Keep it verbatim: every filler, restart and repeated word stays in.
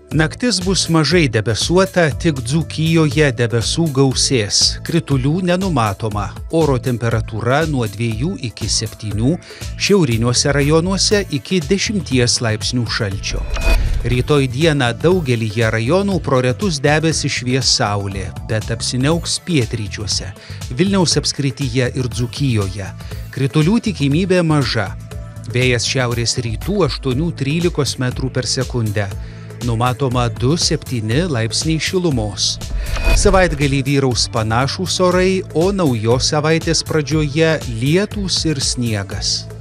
Naktis bus mažai debesuota, tik Dzūkijoje debesų gausės. Kritulių nenumatoma. Oro temperatūra nuo dviejų iki septynių, šiauriniuose rajonuose iki dešimties laipsnių šalčio. Rytoj dieną daugelyje rajonų pro retus debesis švies saulė, bet apsiniauks pietryčiuose, Vilniaus apskrityje ir Dzūkijoje. Kritulių tikimybė maža. Vėjas šiaurės rytų aštuonių trylikos metrų per sekundę. Numatoma du septyni laipsniai šilumos. Savaitgalį vyraus panašūs orai, o naujos savaitės pradžioje lietūs ir sniegas.